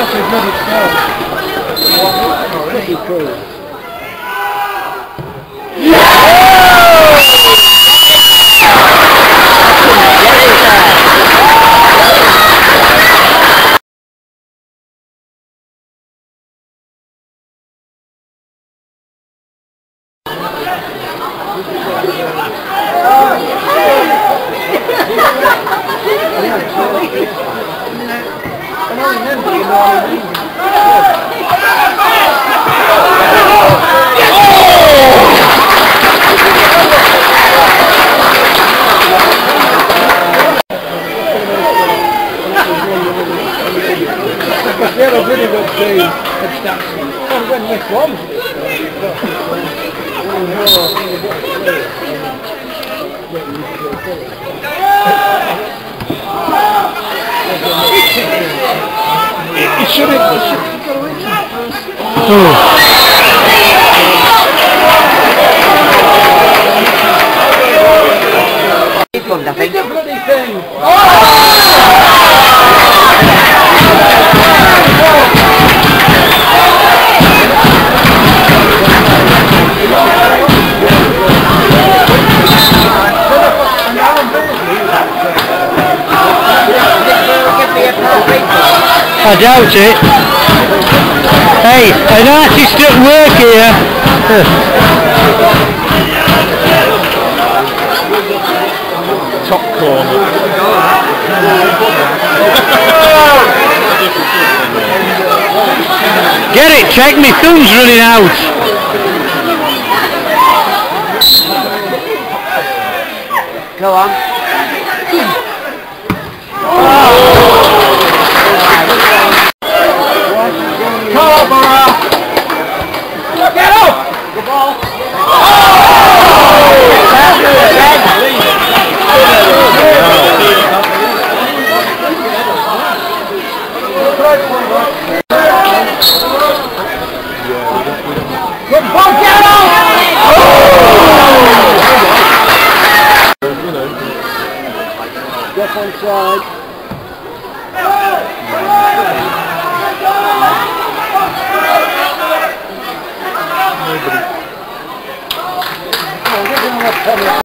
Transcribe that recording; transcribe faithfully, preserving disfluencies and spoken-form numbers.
Pretty cool. They're a really good team at Stansted. Oh, when this one. It should have got away It's I think. the bloody thing. I doubt it. Hey, an artist at work here. Top corner. Get it, check, my thumb's running out. Go on. Scarborough! Get up! The ball! Good ball, get up! Step on side. Nobody.